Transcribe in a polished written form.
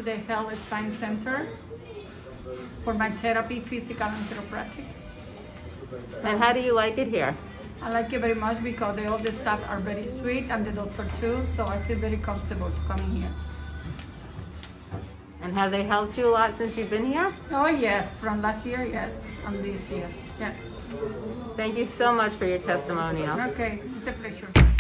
the Health Spine Center for my therapy, physical and chiropractic. And how do you like it here? I like it very much because all the staff are very sweet and the doctor too, so I feel very comfortable coming here. And have they helped you a lot since you've been here? Oh yes, from last year, yes, and this year, yes. Thank you so much for your testimonial. Okay, it's a pleasure.